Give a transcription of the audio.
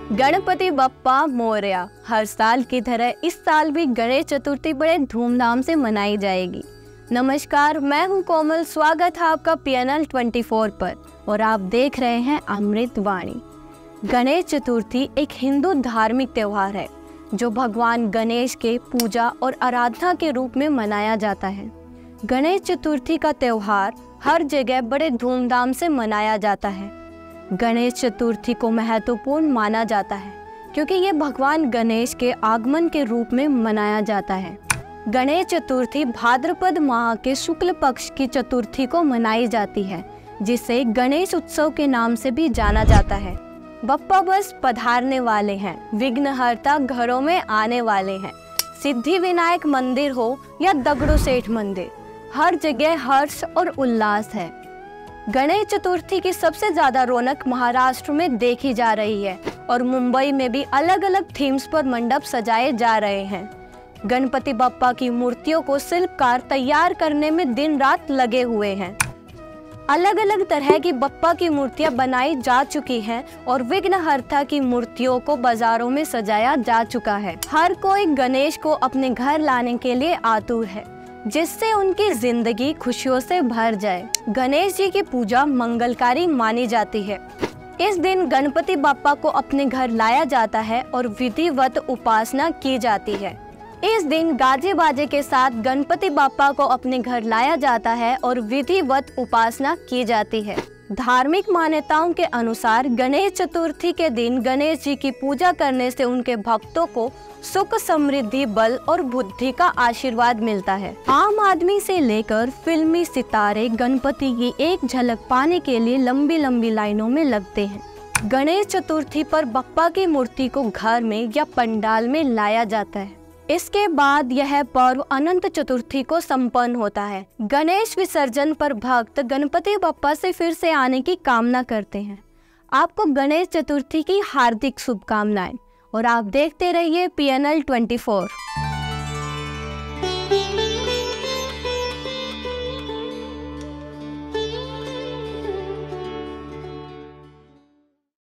गणपति बप्पा मोरया। हर साल की तरह इस साल भी गणेश चतुर्थी बड़े धूमधाम से मनाई जाएगी। नमस्कार, मैं हूं कोमल। स्वागत है आपका PNL 24 पर और आप देख रहे हैं अमृतवाणी। गणेश चतुर्थी एक हिंदू धार्मिक त्यौहार है जो भगवान गणेश के पूजा और आराधना के रूप में मनाया जाता है। गणेश चतुर्थी का त्यौहार हर जगह बड़े धूमधाम से मनाया जाता है। गणेश चतुर्थी को महत्वपूर्ण माना जाता है क्योंकि ये भगवान गणेश के आगमन के रूप में मनाया जाता है। गणेश चतुर्थी भाद्रपद माह के शुक्ल पक्ष की चतुर्थी को मनाई जाती है, जिसे गणेश उत्सव के नाम से भी जाना जाता है। बप्पा बस पधारने वाले हैं, विघ्नहर्ता घरों में आने वाले हैं। सिद्धि विनायक मंदिर हो या दगड़ू सेठ मंदिर, हर जगह हर्ष और उल्लास है। गणेश चतुर्थी की सबसे ज्यादा रौनक महाराष्ट्र में देखी जा रही है और मुंबई में भी अलग अलग थीम्स पर मंडप सजाए जा रहे हैं। गणपति बप्पा की मूर्तियों को शिल्पकार तैयार करने में दिन रात लगे हुए हैं। अलग अलग तरह की बप्पा की मूर्तियां बनाई जा चुकी हैं और विघ्नहर्ता की मूर्तियों को बाजारों में सजाया जा चुका है। हर कोई गणेश को अपने घर लाने के लिए आतुर है, जिससे उनकी जिंदगी खुशियों से भर जाए। गणेश जी की पूजा मंगलकारी मानी जाती है। इस दिन गणपति बप्पा को अपने घर लाया जाता है और विधिवत उपासना की जाती है। इस दिन गाजे बाजे के साथ गणपति बप्पा को अपने घर लाया जाता है और विधिवत उपासना की जाती है। धार्मिक मान्यताओं के अनुसार गणेश चतुर्थी के दिन गणेश जी की पूजा करने से उनके भक्तों को सुख, समृद्धि, बल और बुद्धि का आशीर्वाद मिलता है। आम आदमी से लेकर फिल्मी सितारे गणपति की एक झलक पाने के लिए लंबी लंबी लाइनों में लगते हैं। गणेश चतुर्थी पर बप्पा की मूर्ति को घर में या पंडाल में लाया जाता है। इसके बाद यह पर्व अनंत चतुर्थी को संपन्न होता है। गणेश विसर्जन पर भक्त गणपति बप्पा से फिर से आने की कामना करते हैं। आपको गणेश चतुर्थी की हार्दिक शुभकामनाएं और आप देखते रहिए PNL 24।